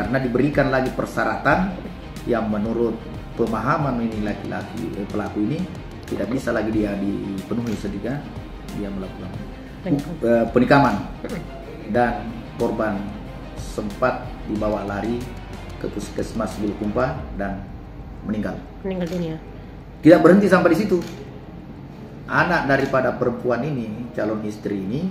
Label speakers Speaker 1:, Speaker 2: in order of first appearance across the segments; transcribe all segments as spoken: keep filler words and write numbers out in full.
Speaker 1: karena diberikan lagi persyaratan yang menurut pemahaman ini laki-laki eh, pelaku ini tidak bisa lagi dia dipenuhi ketika dia melakukan uh, penikaman, dan korban sempat dibawa lari ke puskesmas Bulukumpa dan meninggal.
Speaker 2: Meninggal dunia.
Speaker 1: Tidak berhenti sampai di situ. Anak daripada perempuan ini, calon istri ini,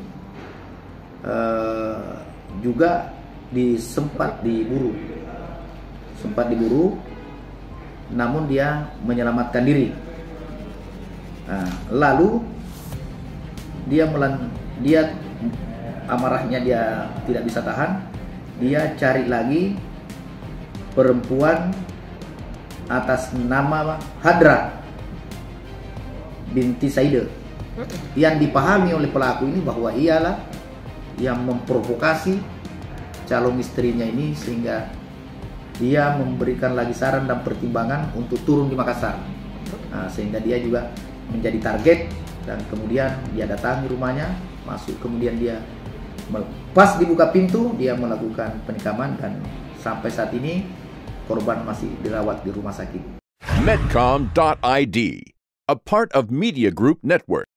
Speaker 1: uh, juga disempat diburu, sempat diburu, namun dia menyelamatkan diri. Nah, lalu dia melan, dia amarahnya dia tidak bisa tahan, dia cari lagi perempuan atas nama Hadra binti Saide, yang dipahami oleh pelaku ini bahwa ialah yang memprovokasi calon istrinya ini sehingga dia memberikan lagi saran dan pertimbangan untuk turun di Makassar. Nah, sehingga dia juga menjadi target, dan kemudian dia datangi rumahnya, masuk, kemudian dia pas dibuka pintu dia melakukan penikaman, dan sampai saat ini korban masih dirawat di rumah sakit.
Speaker 3: Medcom dot I D, a part of Media Group Network.